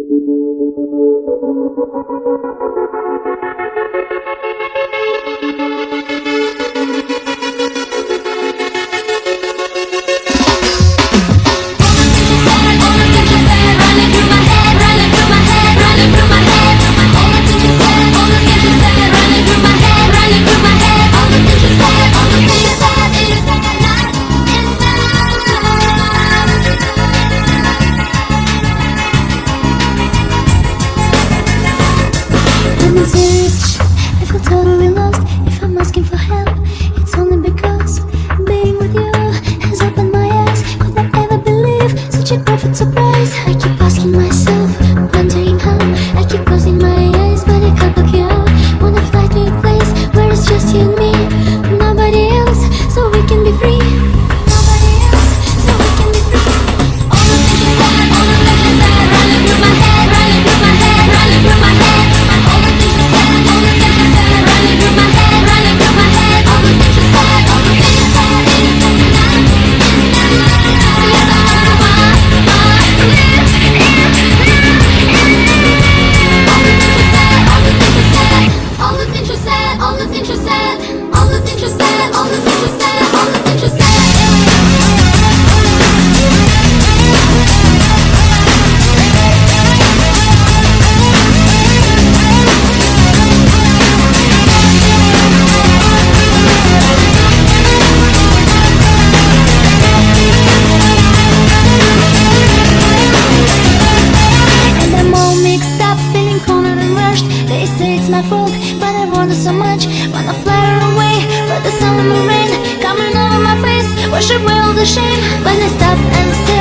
I'm serious, I feel totally lost. If I'm asking for help, it's only because being with you has opened my eyes. Could I ever believe such a perfect surprise? I keep asking myself, wondering how. I keep closing my eyes, but I can't look you out. Wanna fly to a place where it's just you and me, nobody else, so we can be free. Nobody else, so we can be free. All the things you said, all the things you said, running through my head, running through my head, running through my head. All the things you said, all the things you said, running through my head, running through my head. All the things you said, all the things you said, it is so nice. All the things you said, all the things you said, all the things you said, all the things you said, all the things you said. They say it's my fault, but I want it so much. Wanna fly away, but the sun and the rain coming over my face, wash away all the shame. When I stop and stay